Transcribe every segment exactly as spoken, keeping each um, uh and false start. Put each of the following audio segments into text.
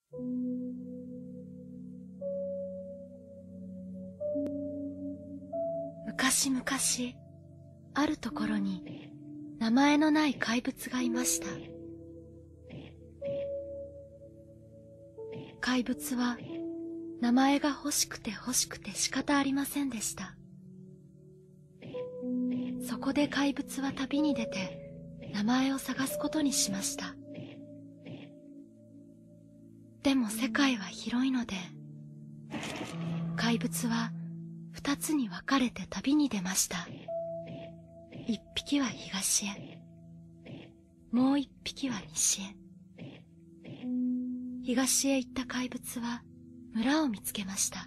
昔々、あるところに名前のない怪物がいました。怪物は名前が欲しくて欲しくて仕方ありませんでした。そこで怪物は旅に出て名前を探すことにしました。でも世界は広いので、怪物は二つに分かれて旅に出ました。一匹は東へ、もう一匹は西へ。東へ行った怪物は村を見つけました。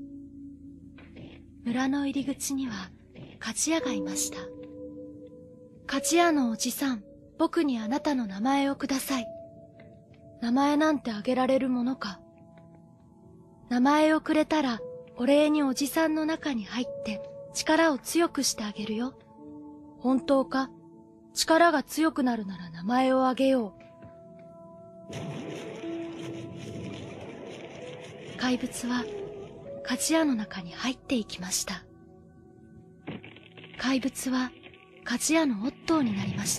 村の入り口には鍛冶屋がいました。鍛冶屋のおじさん、僕にあなたの名前をください。名前なんてあげられるものか。名前をくれたらお礼におじさんの中に入って力を強くしてあげるよ。本当か？力が強くなるなら名前をあげよう。怪物は鍛冶屋の中に入っていきました。怪物は鍛冶屋のオットーになりました。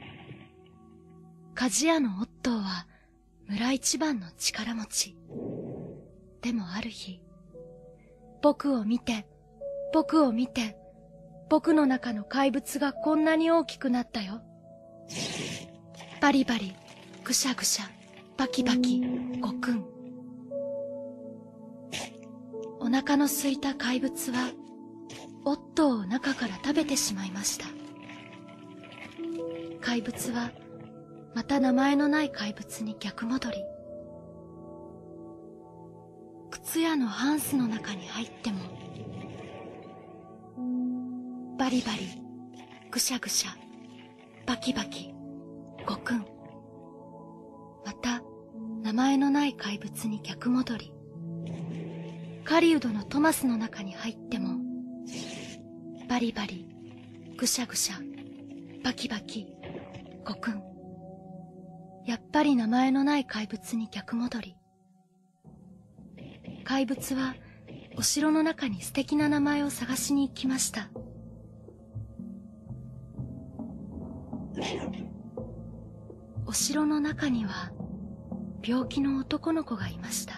鍛冶屋のオットーは村一番の力持ち。でもある日、僕を見て、僕を見て、僕の中の怪物がこんなに大きくなったよ。バリバリ、ぐしゃぐしゃ、バキバキ、ごくん。お腹の空いた怪物は、オットーを中から食べてしまいました。怪物は、また名前のない怪物に逆戻り。靴屋のハンスの中に入っても、バリバリ、ぐしゃぐしゃ、バキバキ、ごくん。また名前のない怪物に逆戻り。狩人のトマスの中に入っても、バリバリ、ぐしゃぐしゃ、バキバキ、ごくん。やっぱり名前のない怪物に逆戻り。怪物はお城の中に素敵な名前を探しに行きました。お城の中には病気の男の子がいました。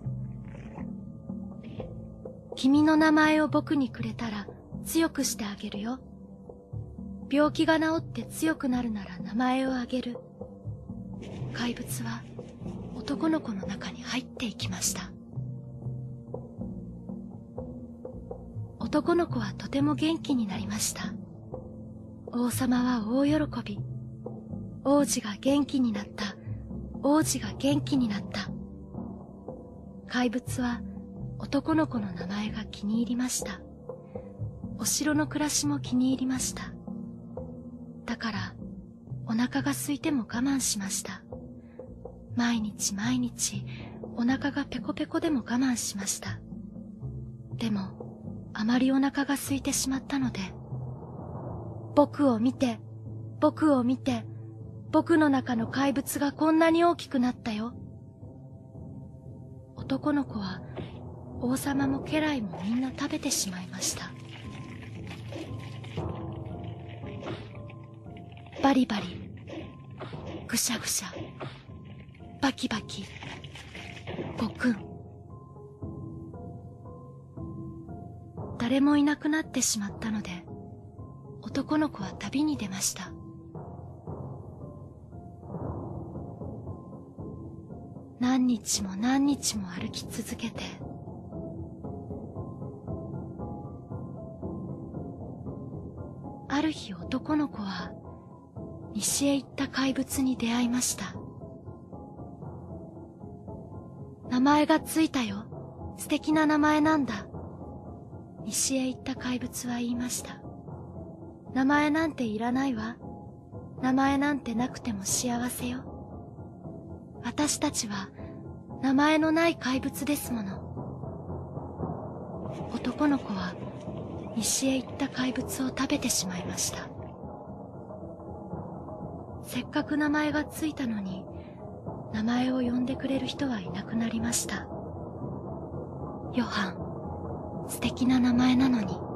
君の名前を僕にくれたら強くしてあげるよ。病気が治って強くなるなら名前をあげる。怪物は男の子の中に入っていきました。男の子はとても元気になりました。王様は大喜び。王子が元気になった。王子が元気になった。怪物は男の子の名前が気に入りました。お城の暮らしも気に入りました。だからお腹が空いても我慢しました。毎日毎日お腹がペコペコでも我慢しました。でもあまりお腹が空いてしまったので、僕を見て、僕を見て、僕の中の怪物がこんなに大きくなったよ。男の子は王様も家来もみんな食べてしまいました。バリバリ、ぐしゃぐしゃ、バキバキ、ごくん。誰もいなくなってしまったので、男の子は旅に出ました。何日も何日も歩き続けて、ある日男の子は西へ行った怪物に出会いました。名前がついたよ。素敵な名前なんだ。西へ行った怪物は言いました。名前なんていらないわ。名前なんてなくても幸せよ。私たちは名前のない怪物ですもの。男の子は西へ行った怪物を食べてしまいました。せっかく名前がついたのに、 名前を呼んでくれる人はいなくなりました。ヨハン、素敵な名前なのに。